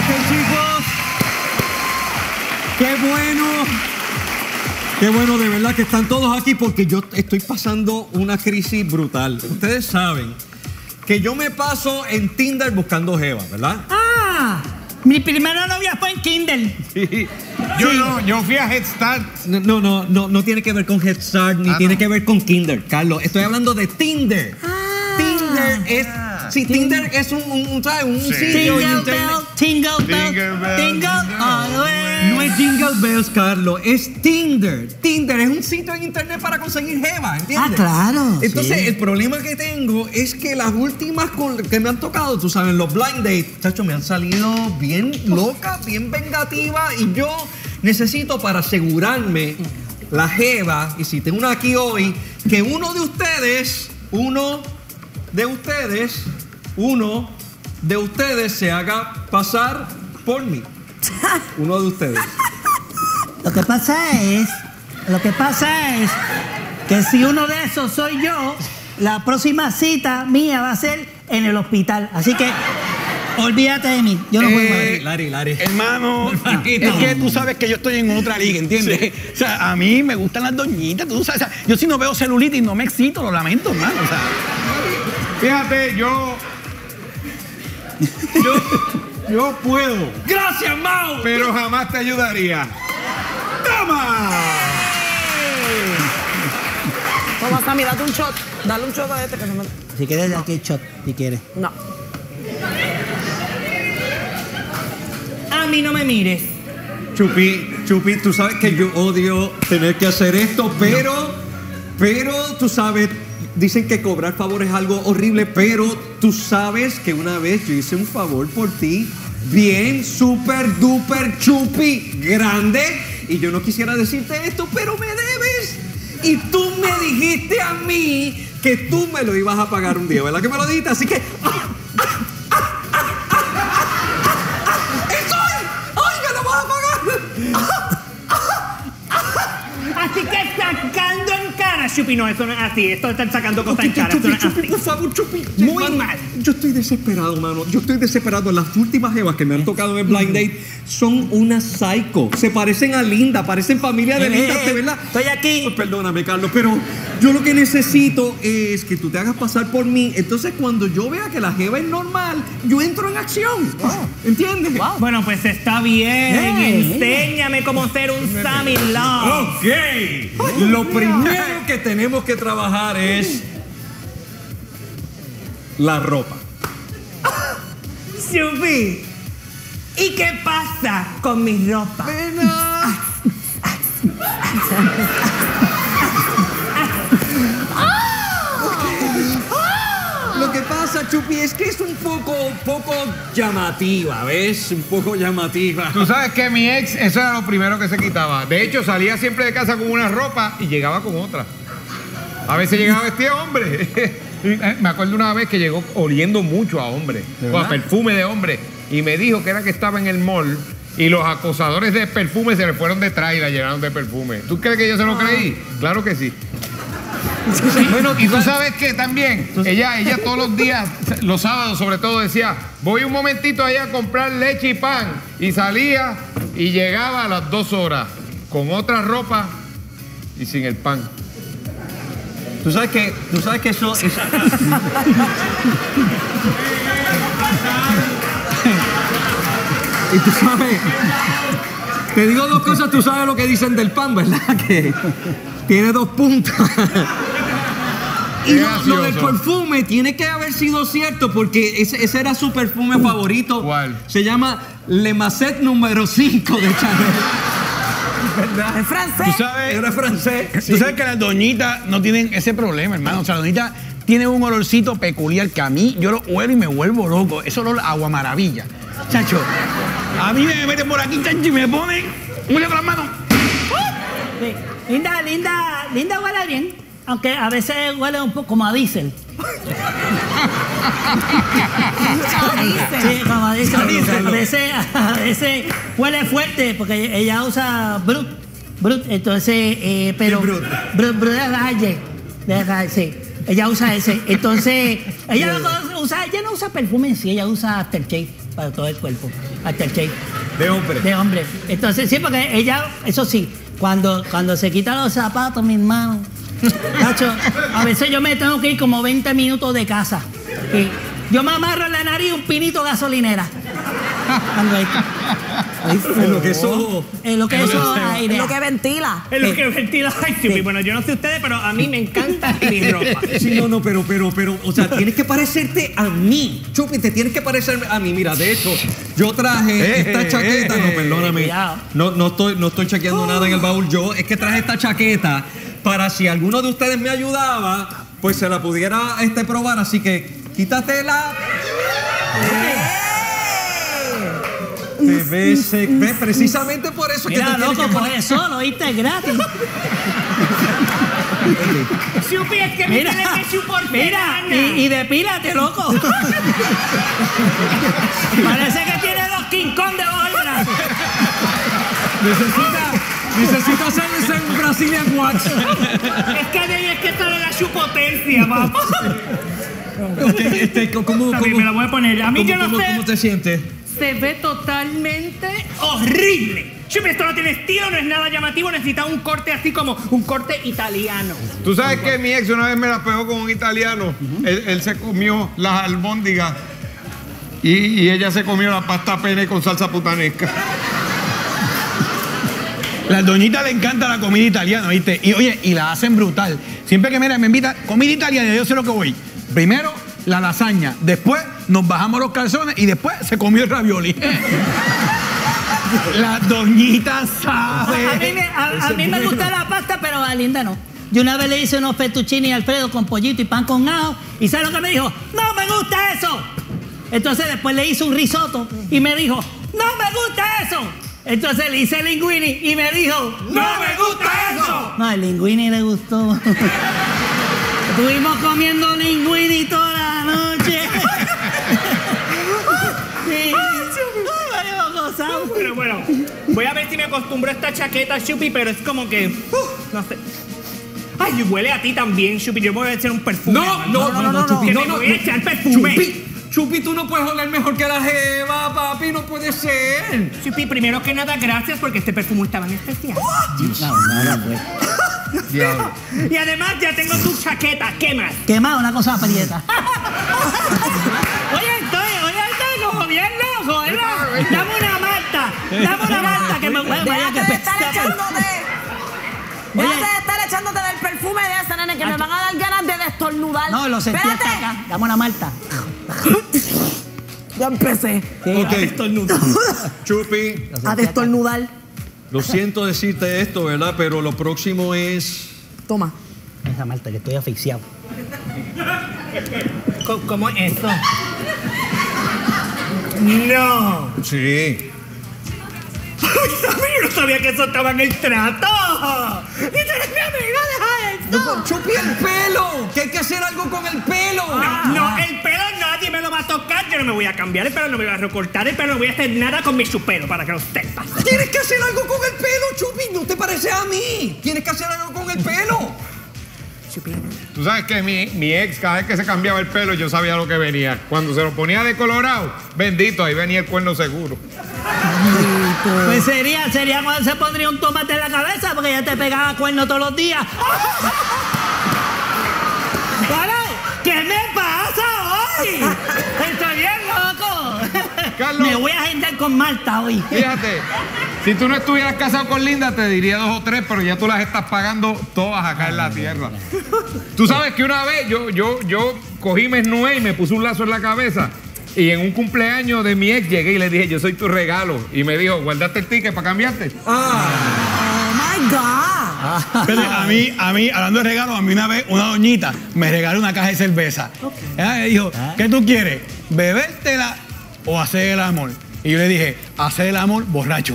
chicos. Qué bueno de verdad que están todos aquí porque yo estoy pasando una crisis brutal. Ustedes saben que yo me paso en Tinder buscando jeva, ¿verdad? Ah, mi primera novia fue en Kindle. Sí. Yo fui a Head Start. No tiene que ver con Head Start ni tiene que ver con Kinder, Carlos. Estoy hablando de Tinder. Tinder es... Sí, Tinder es un sitio en internet. Tingle Bell. No es Jingle Bells, Carlos, es Tinder. Tinder es un sitio en internet para conseguir jeva, ¿entiendes? Claro. Entonces, el problema que tengo es que las últimas que me han tocado, tú sabes, los blind dates, chacho, me han salido bien locas, bien vengativas, y yo necesito para asegurarme la jeva, y si tengo una aquí hoy, que uno de ustedes se haga pasar por mí. Uno de ustedes. Lo que pasa es que si uno de esos soy yo, la próxima cita mía va a ser en el hospital. Así que olvídate de mí. Yo no puedo. Larry. Hermano, es que tú sabes que yo estoy en otra liga, ¿entiendes? Sí. O sea, a mí me gustan las doñitas, tú sabes. O sea, yo si no veo celulitis no me excito, lo lamento, hermano. O sea, fíjate, yo puedo. ¡Gracias, Mau! Pero jamás te ayudaría. ¡Toma! Toma, Sammy, date un shot. Dale un shot a este que no me... Si quieres, aquí el shot, si quieres. No. A mí no me mires. Chupi, tú sabes que yo odio tener que hacer esto, pero tú sabes, dicen que cobrar favor es algo horrible, pero tú sabes que una vez yo hice un favor por ti, bien, super, duper, Chupi, grande, y yo no quisiera decirte esto, pero me debes. Y tú me dijiste a mí que tú me lo ibas a pagar un día, ¿verdad que me lo dijiste? Así que... Así que sacando en cara, Chupi, no, eso no es así. Esto están sacando cosas en cara. Chupi, por favor, Chupi. Muy mal. Yo estoy desesperado, mano. Yo estoy desesperado. Las últimas jevas que me han tocado en el blind date son una psycho. Se parecen a Linda, parecen familia de Linda, de verdad. Estoy aquí. Pues perdóname, Carlos, pero yo lo que necesito es que tú te hagas pasar por mí. Entonces, cuando yo vea que la jeva es normal, yo entro en acción. ¿Entiendes? Wow. Bueno, pues está bien. Enséñame cómo ser un Sammy Love. Ok. Lo primero que tenemos que trabajar es la ropa. Chupi, ¿y qué pasa con mi ropa? Lo que pasa, Chupi, es que es un poco llamativa, ¿ves? Un poco llamativa. tú sabes que mi ex, eso era lo primero que se quitaba. De hecho, salía siempre de casa con una ropa y llegaba con otra. A veces llegaba vestida de hombre. Me acuerdo una vez que llegó oliendo mucho a hombre, o a perfume de hombre, y me dijo que era que estaba en el mall y los acosadores de perfume se le fueron detrás y la llenaron de perfume. ¿Tú crees que yo se lo creí? Claro que sí. Bueno, y tú sabes que también ella todos los días, los sábados sobre todo, decía: voy un momentito allá a comprar leche y pan, y salía y llegaba a las 2 horas con otra ropa y sin el pan. Tú sabes que eso es... Y tú sabes, te digo dos cosas, tú sabes lo que dicen del pan, ¿verdad? Que tiene 2 puntas. Y lo del perfume tiene que haber sido cierto, porque ese era su perfume favorito. ¿Cuál? Se llama Le Macet número 5 de Chanel. ¿Verdad? ¿Es francés? ¿Tú sabes? Era francés. Sí. Tú sabes que las doñitas no tienen ese problema, hermano. O sea, las doñitas tienen un olorcito peculiar que a mí, yo lo huelo y me vuelvo loco. Eso olor a agua maravilla. Chacho, a mí me meten por aquí, chacho, y me ponen huele con las manos. Sí. Linda huele bien, aunque a veces huele un poco como a diésel. Sí, como a diésel. A veces huele fuerte porque ella usa Brut, entonces, pero Brut de Raye, sí. Ella usa ese, entonces ella no usa perfume en sí, ella usa aftershave. para todo el cuerpo, hasta el shape. De hombre. De hombre. Entonces, sí, porque ella, eso sí, cuando se quita los zapatos, mi hermano, Nacho, a veces yo me tengo que ir como 20 minutos de casa. Y yo me amarro en la nariz un pinito gasolinera. En lo que eso... En lo que eso aire. Es lo que ventila. Es lo que ventila. Ay, sí. Bueno, yo no sé ustedes, pero a mí me encanta mi ropa. Sí, no, pero, o sea, tienes que parecerte a mí. Chupi, te tienes que parecer a mí. Mira, de hecho, yo traje esta chaqueta. No, perdóname. Cuidado. No estoy chequeando nada en el baúl. Yo es que traje esta chaqueta para si alguno de ustedes me ayudaba, pues se la pudiera probar. Así que quítatela. Te ves, precisamente por eso Mira, que te loco, tienes que coge solo, ¿viste? Gratis. Chupi, es que me Mira, tiene que chupar. mira, y depílate, loco. Parece que tiene 2 King Kong debajo del brazo. Necesita hacerse un Brazilian Wax. Es que de ahí es que sale la chupotencia, papá. ¿Cómo Me la voy a poner. A mí yo no sé. ¿Cómo te sientes? Se ve totalmente horrible. Chupi, esto no tiene estilo, no es nada llamativo. Necesita un corte así como un corte italiano. Tú sabes que mi ex una vez me la pegó con un italiano. Él se comió las albóndigas y ella se comió la pasta pene con salsa putanesca. Las doñitas le encanta la comida italiana, ¿viste? Y oye, y la hacen brutal. Siempre que me invita comida italiana, yo sé lo que voy. Primero, la lasaña. Después, nos bajamos los calzones y después se comió el ravioli. Las doñitas saben. A mí me gusta la pasta, pero a Linda no. Yo una vez le hice unos fettuccini a Alfredo con pollito y pan con ajo. ¿Y ¿sabes lo que me dijo? ¡No me gusta eso! Entonces después le hice un risotto y me dijo, ¡no me gusta eso! Entonces le hice linguini y me dijo, ¡No me gusta eso! No, el linguini le gustó. Estuvimos comiendo linguini toda la noche. Sí. Habíamos gozado. Pero bueno, voy a ver si me acostumbro a esta chaqueta, Chupi, pero es como que, no sé. Ay, huele a ti también, Chupi. Yo me voy a echar un perfume. No, Chupi, no, me voy a echar perfume. Chupi, tú no puedes oler mejor que la jeva, papi, no puede ser. Chupi, primero que nada, gracias porque este perfume estaba en especial. Diablo. Y además ya tengo tu chaqueta. ¿Qué más? ¿Qué más? Una cosa aprieta. Oye, estoy como bien loco, ¿verdad? Dame una malta que me huele. Déjate de estar echándote. Déjate de estar echándote del perfume de ese, nene, que me van a dar ganas de destornudar. No, lo sentí hasta acá. Dame una malta. Ya empecé Chupi, a destornudar. lo siento decirte esto, ¿verdad? Pero lo próximo es... Toma. Esa malta, que estoy asfixiado. ¿Cómo es eso? No. Sí. Ay, Sammy, yo no sabía que eso estaba en el trato. Y tú eres mi amiga, deja esto. Chupi, el pelo, que hay que hacer algo con el pelo. No, el pelo nadie me lo va a tocar. Yo no me voy a cambiar el pelo, no me voy a recortar el pelo, no voy a hacer nada con mi chupero, para que lo sepas. Tienes que hacer algo con el pelo, Chupi, no te parece a mí. Tienes que hacer algo con el pelo. Tú sabes que mi ex, cada vez que se cambiaba el pelo, yo sabía lo que venía. Cuando se lo ponía de colorado, bendito, ahí venía el cuerno seguro. Pues sería cuando se pondría un tomate en la cabeza porque ya te pegaba cuerno todos los días. Bueno, ¿qué me pasa hoy? Estoy bien loco. Carlos. Me voy a agendar con Marta hoy. Fíjate, si tú no estuvieras casado con Linda, te diría 2 o 3, pero ya tú las estás pagando todas acá en la tierra. Tú sabes que una vez yo cogí, me esnué y me puse un lazo en la cabeza. Y en un cumpleaños de mi ex llegué y le dije, yo soy tu regalo. Y me dijo, ¿guardaste el ticket para cambiarte? Oh my God. Pero a mí, hablando de regalos, a mí una vez una doñita me regaló una caja de cerveza. Ella me dijo, ¿qué tú quieres? ¿Bebértela o hacer el amor? Y yo le dije, hacer el amor borracho.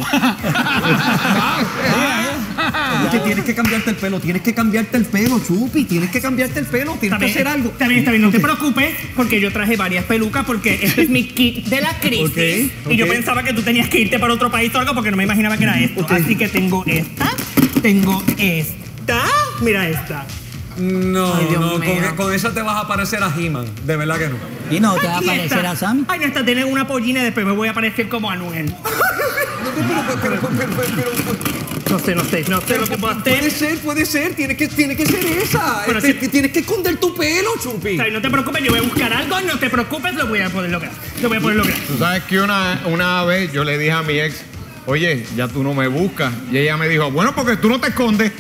Que tienes que cambiarte el pelo, Chupi, tienes que cambiarte el pelo, tienes que hacer algo. Está bien, no te preocupes, porque yo traje varias pelucas, porque este es mi kit de la crisis. Y yo pensaba que tú tenías que irte para otro país o algo, porque no me imaginaba que era esto. Así que tengo esta, mira esta. No, Ay, Dios no, mío. con esa te vas a parecer a He-Man. De verdad que no. Y no te va a Aquí parecer está. a Sammy. Ay, no está, tiene una pollina y después me voy a parecer como Anuel. No sé lo que puedo hacer. Puede ser, tiene que ser esa. Pero Tienes que esconder tu pelo, Chupi. O sea, no te preocupes, yo voy a buscar algo, no te preocupes, lo voy a poder lograr. Lo voy a poder lograr. Tú sabes que una vez yo le dije a mi ex, oye, ya tú no me buscas. Y ella me dijo, bueno, porque tú no te escondes.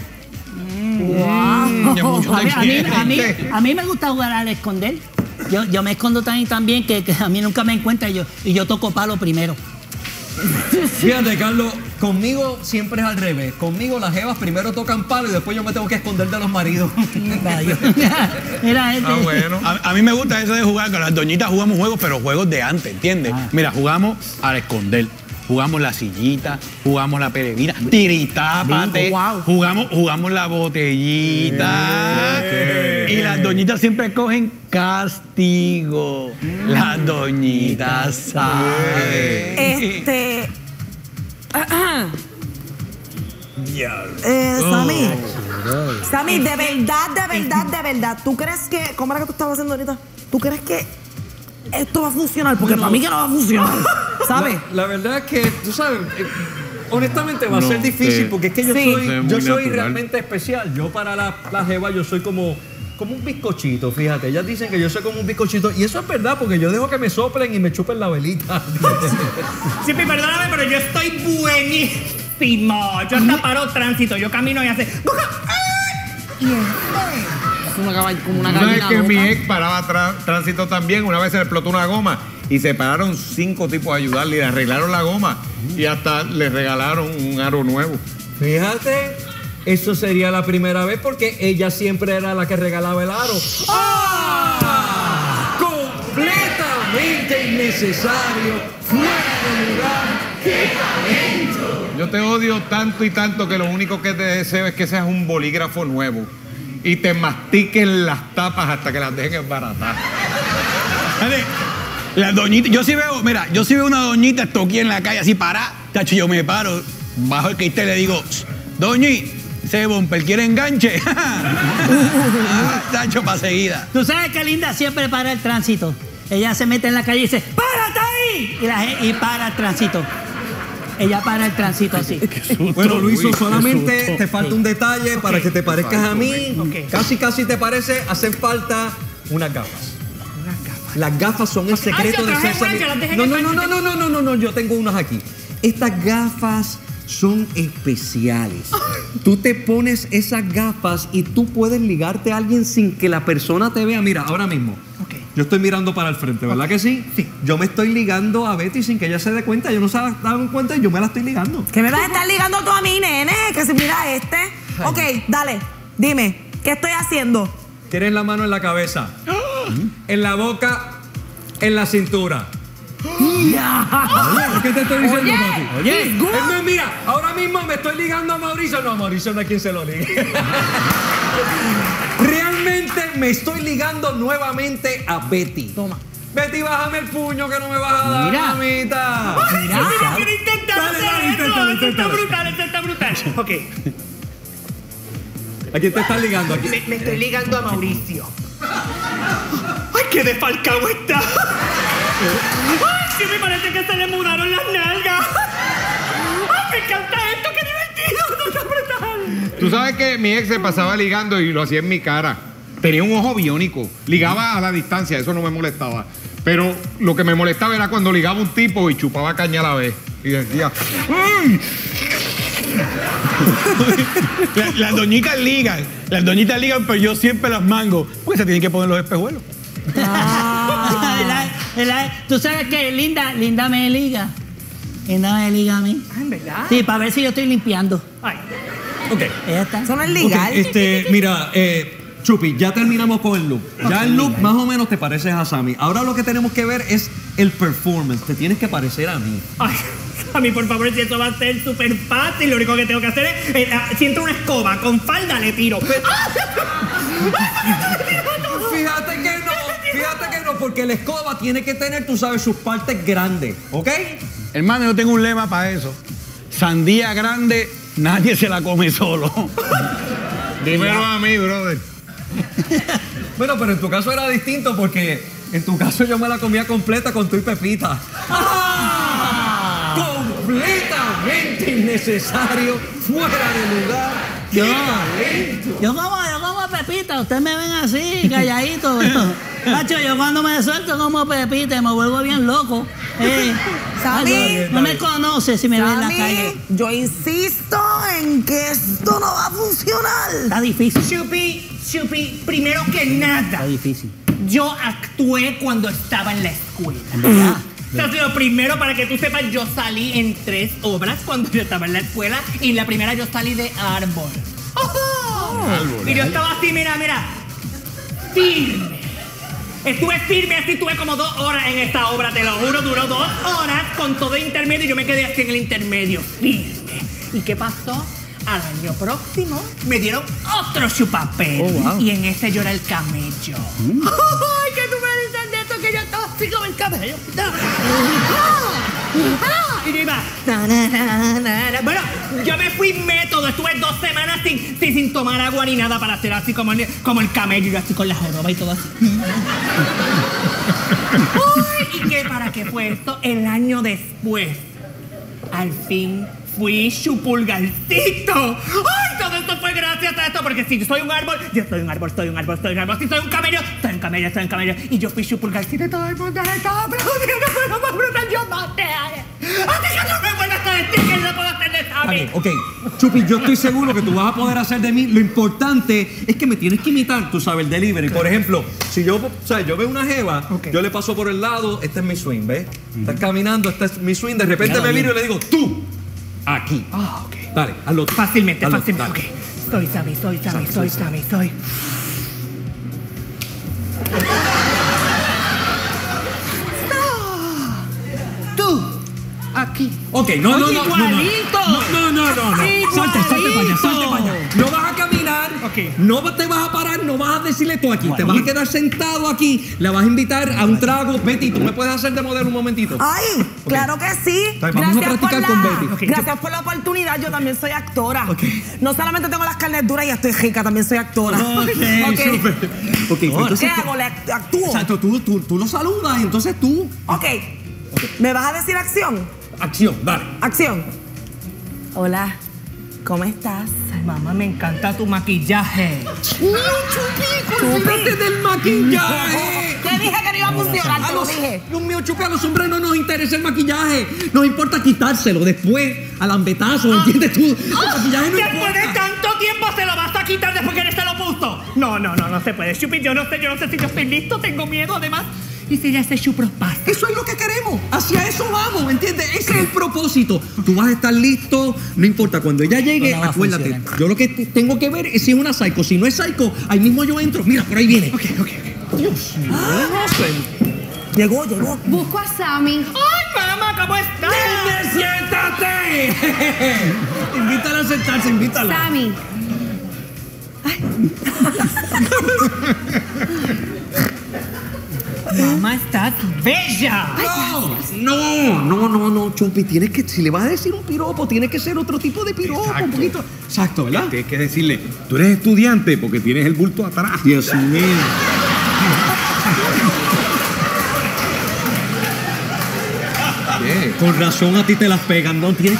Ya mucho te quiere. A mí me gusta jugar al esconder. Yo me escondo también que a mí nunca me encuentra y yo toco palo primero. Fíjate, Carlos, conmigo siempre es al revés. Conmigo las jevas primero tocan palo y después yo me tengo que esconder de los maridos. Mira, Ah, bueno. A mí me gusta eso de jugar, con las doñitas jugamos juegos, pero juegos de antes, ¿entiendes? Mira, jugamos al esconder, jugamos la sillita, jugamos la peregrina, tiritápate, Wow. jugamos la botellita. Y las doñitas siempre cogen castigo. Las doñitas saben. Sammy, de verdad, ¿tú crees que, cómo era que tú estabas haciendo ahorita? ¿Tú crees que esto va a funcionar? Porque para mí que no va a funcionar, ¿sabes? La verdad es que, tú sabes, honestamente va a No ser difícil sé. porque es que yo Sí. Es soy muy natural. realmente especial. Yo para la jeva yo soy como un bizcochito, fíjate. Ellas dicen que yo soy como un bizcochito y eso es verdad porque yo dejo que me soplen y me chupen la velita. Sí, perdóname, pero yo estoy buenísimo. Yo hasta paro tránsito, yo camino y hace... Es como una ¿Tú sabes gallina que mi loca. ex paraba tránsito también? Una vez se le explotó una goma y se pararon 5 tipos a ayudarle y le arreglaron la goma y hasta le regalaron un aro nuevo. Fíjate, eso sería la primera vez porque ella siempre era la que regalaba el aro. ¡Ah! Completamente innecesario, fuera de lugar. Yo te odio tanto y tanto que lo único que te deseo es que seas un bolígrafo nuevo y te mastiquen las tapas hasta que las dejen embaratar. Fíjate, las doñitas, yo sí veo una doñita estoquí en la calle así parada, tacho, yo me paro, bajo el cristal y le digo, doñi, ese bumper quiere enganche. Tacho, pa' seguida. Tú sabes que Linda siempre para el tránsito. Ella se mete en la calle y dice, ¡párate ahí! Y para el tránsito. Ella para el tránsito así. Bueno, Luiso, Uy, solamente qué susto. te falta un detalle para que te parezcas a mí. Ok. Casi te parece. Hacen falta unas gafas. Las gafas son el secreto yo de traje ser buenas, yo las dejé en No, el no, baño. no, yo tengo unas aquí. Estas gafas son especiales. Tú te pones esas gafas y tú puedes ligarte a alguien sin que la persona te vea. Mira, ahora mismo. Ok. Yo estoy mirando para el frente, ¿verdad que sí? Sí. Yo me estoy ligando a Betty sin que ella se dé cuenta. Yo no se ha dado cuenta y yo me la estoy ligando. ¿Qué me vas a estar ligando tú a mí, nene? Que si mira este. Ok, dale, dime, ¿qué estoy haciendo? Tienes la mano en la cabeza, en la boca, en la cintura. Oye, ¿qué te estoy diciendo, Oye, papi? Oye, Es más, mira, ahora mismo me estoy ligando a Mauricio. No, a Mauricio no hay quien se lo ligue. Realmente me estoy ligando nuevamente a Betty. Toma. Betty, bájame el puño que no me vas a dar, Mira. mamita. Mira, Yo quiero intentar Dale, hacer dale, eso. inténtalo, Esto está inténtalo. brutal, esto está brutal. Ok. ¿A quién te estás ligando aquí? Me estoy ligando a Mauricio. ¡Ay, qué desfalcado está! ¡Ay, sí me parece que se le mudaron las nalgas! ¡Ay, me encanta esto! ¡Qué divertido! ¡No está brutal! Tú sabes que mi ex se pasaba ligando y lo hacía en mi cara. Tenía un ojo biónico. Ligaba a la distancia, eso no me molestaba. Pero lo que me molestaba era cuando ligaba un tipo y chupaba caña a la vez. Y decía, ¡ay! Las doñitas ligan, pero yo siempre las mango, porque se tienen que poner los espejuelos. Tú sabes que Linda me liga. Linda me liga a mí. ¿En verdad? Sí, para ver si yo estoy limpiando. Ay. Ok. Ella está. Eso no es Ok, legal. mira, Chupi, ya terminamos con el look. Ya el look más o menos te pareces a Sammy. Ahora lo que tenemos que ver es el performance. Te tienes que parecer a mí. Ay, a mí, por favor, si esto va a ser súper fácil, lo único que tengo que hacer es, si entra una escoba con falda, le tiro. Fíjate que no, porque la escoba tiene que tener, tú sabes, sus partes grandes, ¿ok? Hermano, yo tengo un lema para eso. Sandía grande, nadie se la come solo. Dímelo a mí, brother. Bueno, pero en tu caso era distinto porque en tu caso yo me la comía completa con tu y Pepita. Completamente innecesario, fuera de lugar. Yo como Pepita, ustedes me ven así, calladito. Macho, yo cuando me suelto como Pepita me vuelvo bien loco. Sammy, no me conoce si me ve en la calle. yo insisto en que esto no va a funcionar. Está difícil. Chupi, primero que nada, Está difícil. yo actué cuando estaba en la escuela. ¿Verdad? O sea, lo primero, para que tú sepas, yo salí en 3 obras cuando yo estaba en la escuela. Y en la primera yo salí de árbol. Y yo estaba así, mira, firme. Estuve firme así, estuve como 2 horas en esta obra, te lo juro, duró 2 horas con todo el intermedio y yo me quedé así en el intermedio, firme. ¿Y qué pasó? Al año próximo me dieron otro chupapel. Y en ese yo era el camello. ¡Ay, que tú me dices de esto! Que yo estaba así como el camello. Y yo iba... Bueno, yo me fui método. Estuve 2 semanas sin tomar agua ni nada para hacer así como el camello. Y yo así con la joroba y todo así. Uy, ¿y qué? ¿Para qué fue esto? El año después, al fin... fui chupulgarcito. ¡Ay! Todo esto fue gracias a esto. Porque si soy un árbol, yo soy un árbol, soy un árbol, soy un árbol. Si soy un camello, soy un camello, soy un camello. Y yo fui chupulgarcito y todo el mundo estaba aplaudiendo. Fue lo más brutal. Yo maté a él. Así que no me vuelvas a decir que no puedo hacer de Sammy. Ok, Chupi, yo estoy seguro que tú vas a poder hacer de mí. Lo importante es que me tienes que imitar, tú sabes, el delivery. Por ejemplo, si yo veo una jeva, yo le paso por el lado, este es mi swing, ¿ves? Estás caminando, este es mi swing, de repente me miro y le digo, tú. Aquí. Ok. Dale, hazlo. Fácilmente. Dale. Ok. Soy Sammy. Tú. Aquí. Ok, no. igualito. No. Salte para allá. No vas a caminar. Ok. No te vas a parar, no vas a decirle tú aquí. Te vas a quedar sentado aquí. Le vas a invitar a un trago. Betty, ¿tú me puedes hacer de modelo un momentito? Ay, claro que sí. Entonces, vamos a practicar con Betty. Gracias por la oportunidad. Yo también soy actora. No solamente tengo las carnes duras y estoy rica, también soy actora. Ok, súper. Ok, entonces... ¿Qué hago? ¿Le actúo? Exacto, tú lo saludas y entonces tú... Ok. ¿Me vas a decir acción? Acción, dale. Acción. Hola, ¿cómo estás? Ay, mamá, me encanta tu maquillaje. ¡Olvídate del maquillaje! Te dije que no iba a funcionar, te lo los, dije. Dios mío, Chupi, a los hombres no nos interesa el maquillaje. Nos importa quitárselo después, al ambetazo, ¿entiendes tú? El maquillaje no Después de importa. tanto tiempo se lo vas a quitar después que él se lo puso. No se puede. Chupi, yo no sé si yo estoy listo, tengo miedo además. ¿Y si ya se chupros pasa? Eso es lo que queremos. Hacia eso vamos, ¿entiendes? Ese es el propósito. Tú vas a estar listo, no importa. Cuando ella llegue, No va a acuérdate. funcionar. Yo lo que tengo que ver es si es una psycho. Si no es psycho, ahí mismo yo entro. Mira, por ahí viene. Ok. Dios mío, no sé. Llegó. Busco a Sammy. ¡Ay, mamá, cómo estás! ¡Siéntate! Invítala a sentarse, invítala. Sammy. Mamá, estás bella. No, Chupi, tienes que, si le vas a decir un piropo, tiene que ser otro tipo de piropo, un poquito. Exacto, ¿verdad? Tienes que decirle, tú eres estudiante porque tienes el bulto atrás. Dios mío. ¿Qué? Con razón a ti te las pegan, ¿no? Tienes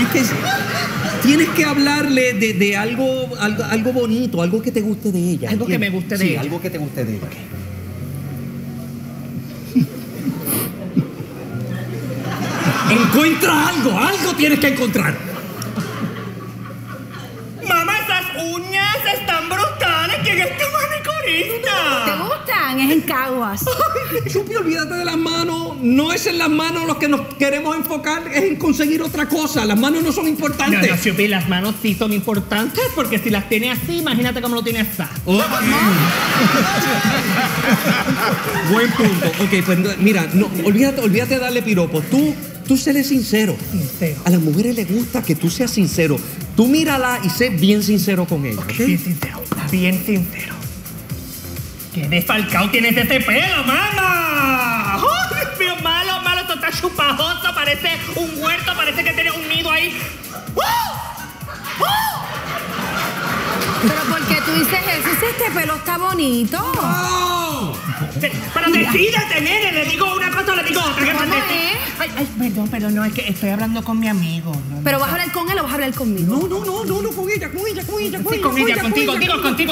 que hablarle de algo bonito, algo que te guste de ella. Algo que ¿entiendes? me guste de ella. Algo que te guste de ella. Encuentra algo tienes que encontrar. Mamá, esas uñas están brutales. ¿Quién es tu ¿Te manicurista? gustan? Es en Caguas. Chupi, olvídate de las manos. No es en las manos lo que nos queremos enfocar, es en conseguir otra cosa. Las manos no son importantes. No, Chupi, las manos sí son importantes porque si las tiene así, imagínate cómo lo tiene esa. Buen punto. Ok, pues mira, no, olvídate de darle piropo. Tú séle sincero. Sincero. A las mujeres les gusta que tú seas sincero. Tú mírala y sé bien sincero con ella. ¿ok? Bien sincero, bien sincero. ¡Qué desfalcado tienes ese pelo, mamá! ¡Ay, Dios mío, malo! Esto está chupajoso, parece un huerto, parece que tiene un nido ahí. Pero ¿por qué tú dices eso si este pelo está bonito. Pero decídete, nene. Le digo una cosa, le digo otra. ¿Cómo es? Ay, perdón, no, es que estoy hablando con mi amigo. No, ¿Pero vas a hablar con él o vas a hablar conmigo? No, con ella. Sí, con ella, contigo. Ay,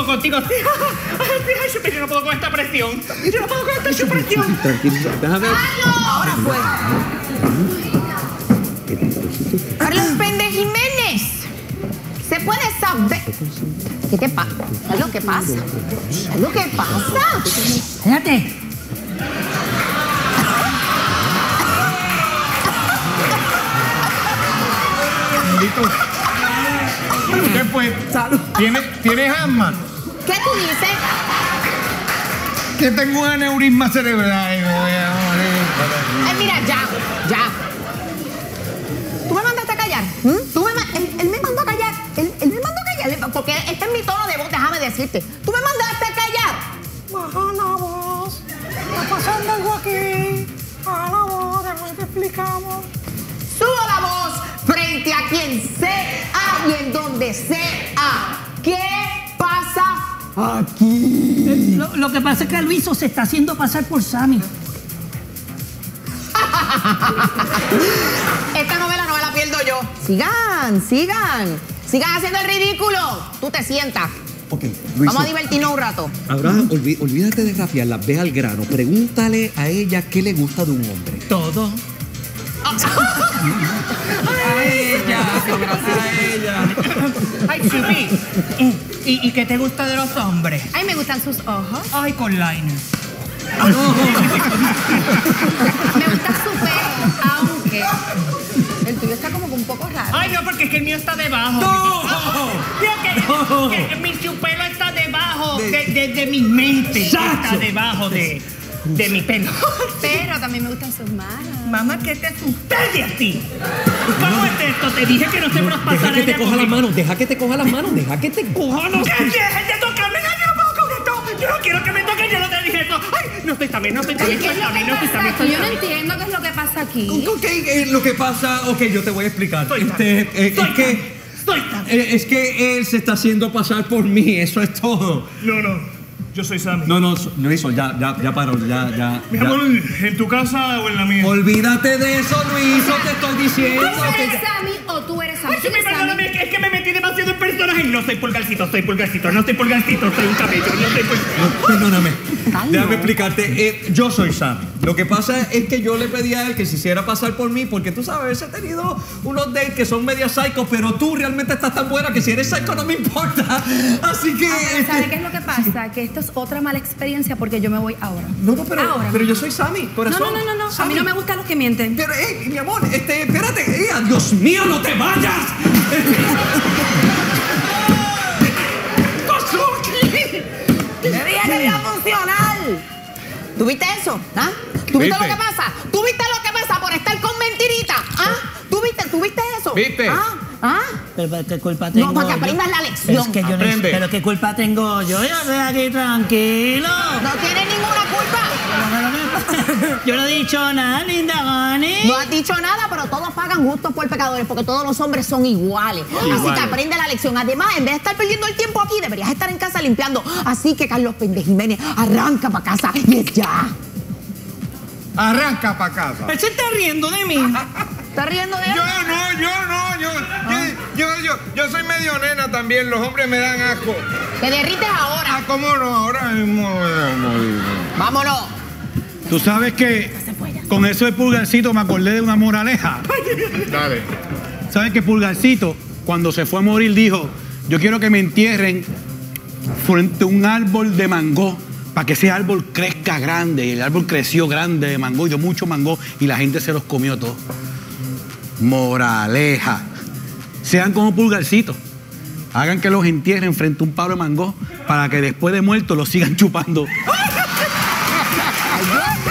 yo no puedo con esta presión. Tranquilo, déjame. Ahora fue. Carlos Péndez Jiménez, ¿se puede saber? ¿Qué te pasa? ¿Qué es lo que pasa? ¿Qué es lo que pasa? Espérate. ¿Qué fue? ¿Tienes asma? ¿Qué tú dices? Que tengo un aneurisma cerebral y me voy a morir. Mira, ya. ¿Tú me mandaste a callar? Él me mandó a callar. Él me mandó a callar. Porque este es mi tono de voz, déjame decirte. ¿Tú me mandaste a callar? Baja la voz. Está pasando algo aquí. Baja la voz, después te explicamos. Subo la voz frente a quien sea y en donde sea. ¿Qué pasa aquí? Lo que pasa es que Luiso se está haciendo pasar por Sammy. Esta novela no me la pierdo yo. Sigan haciendo el ridículo. Tú te sientas. Ok, Luis. Vamos a divertirnos un rato. Ahora, olvídate de rafiarla, ve al grano. Pregúntale a ella qué le gusta de un hombre. Todo. A ella. Ay, Chupi. ¿Y qué te gusta de los hombres? Ay, me gustan sus ojos. Ay, con liner. Me gusta su pelo, aunque el tuyo está como que un poco raro. Ay, no, porque es que el mío está debajo. Que mi chupelo está debajo de mi mente. Está debajo de mi pelo. Pero también me gustan sus manos. Mamá, ¿qué te sucede a ti? ¿Cómo es esto? Te dije que no se prospasara. Deja que te coja las manos, deja que te coja las manos. ¿Qué? ¡Dejen de tocarme! ¡Yo no puedo con esto! Yo no quiero que me toquen, yo no te dije esto. ¡Ay! No estoy también. ¿Qué es lo que pasa aquí? Yo no entiendo qué es lo que pasa aquí. Ok, lo que pasa, yo te voy a explicar. Es que él se está haciendo pasar por mí, eso es todo. No. Yo soy Sammy. No hizo, ya paró, ya. Mi amor, ¿en tu casa o en la mía? Olvídate de eso, Luiso, te estoy diciendo. ¿Tú eres Sammy o tú eres Sammy? Ay, perdóname, es que me metí demasiado en personaje. No soy pulgarcito, no soy un cabello, no soy pulgarcito. Perdóname, déjame explicarte. Yo soy Sammy. Lo que pasa es que yo le pedí a él que se hiciera pasar por mí, porque tú sabes, he tenido unos dates que son media psycho, pero tú realmente estás tan buena que si eres psycho no me importa. Así que... ¿Sabes qué es lo que pasa? Que esto es otra mala experiencia porque yo me voy ahora. Pero yo soy Sammy, corazón. No. Sammy. A mí no me gustan los que mienten. Pero, mi amor, espérate. Dios mío, no te vayas. Te dije que iba a funcionar. ¿Tuviste eso? ¿Ah? ¿Tuviste lo que pasa? ¿Tuviste lo que pasa por estar con mentiritas? ¿Ah? ¿Tuviste eso? ¿Viste? ¿Ah? Pero ¿qué culpa tengo? No, para que yo? aprendas la lección. Es que yo no, Aprende. pero ¿qué culpa tengo yo? Yo estoy aquí tranquilo. No tienes ninguna culpa. Yo no he dicho nada, linda Bonnie. No has dicho nada, pero todos pagan justos por pecadores, porque todos los hombres son iguales. Así que aprende la lección. Además, en vez de estar perdiendo el tiempo aquí, deberías estar en casa limpiando. Así que, Carlos Péndez Jiménez, arranca para casa y es ya. Arranca para casa. Él se está riendo de mí. ¿Estás riendo de él? Yo soy medio nena también. Los hombres me dan asco. Te derrites ahora. ¿Cómo no? Ahora mismo me voy a morir. Vámonos. Tú sabes que con eso de Pulgarcito me acordé de una moraleja. Dale. ¿Sabes que Pulgarcito, cuando se fue a morir, dijo: yo quiero que me entierren frente a un árbol de mango para que ese árbol crezca grande? Y el árbol creció grande de mango y dio mucho mango y la gente se los comió todos. Moraleja: sean como Pulgarcito. Hagan que los entierren frente a un palo de mango para que después de muerto los sigan chupando. Ay, Dios